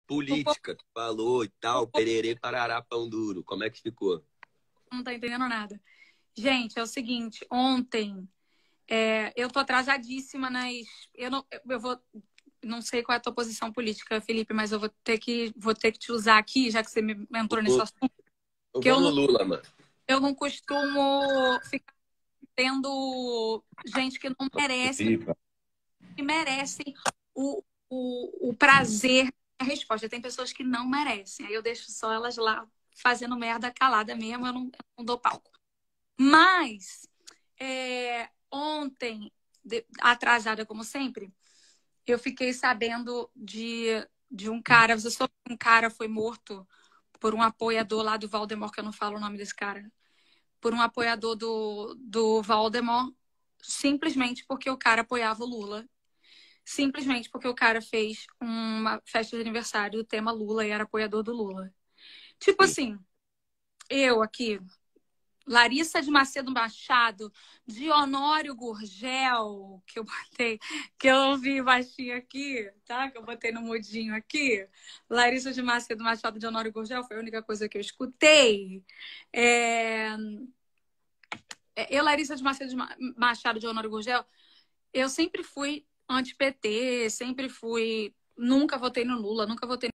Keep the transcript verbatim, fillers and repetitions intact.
O povo, política, tu falou e o tal, povo pererê, parará, pão duro. Como é que ficou? não tá entendendo nada. Gente, é o seguinte, ontem é, eu tô atrasadíssima nas. Eu não, eu vou. Não sei qual é a tua posição política, Felipe, mas eu vou ter que, vou ter que te usar aqui, já que você me entrou nesse Eu assunto, eu que vou eu no não, Lula, mano. eu não costumo ficar tendo gente que não merece, Pipa. que merece o, o, o prazer da resposta. Tem pessoas que não merecem. Aí eu deixo só elas lá fazendo merda calada mesmo, eu não, eu não dou palco. Mas é, ontem, de- atrasada como sempre, eu fiquei sabendo de, de um cara. Você soube que um cara foi morto por um apoiador lá do Valdemar, que eu não falo o nome desse cara, por um apoiador do, do Valdemar, simplesmente porque o cara apoiava o Lula. Simplesmente porque o cara fez uma festa de aniversário do tema Lula e era apoiador do Lula. Tipo Sim. assim, eu aqui, Larissa de Macedo Machado, de Honório Gurgel, que eu botei, que eu ouvi baixinho aqui, tá? Que eu botei no mudinho aqui. Larissa de Macedo Machado, de Honório Gurgel, foi a única coisa que eu escutei. É... Eu, Larissa de Macedo Machado, de Honório Gurgel, eu sempre fui anti-P T, sempre fui. Nunca votei no Lula, nunca votei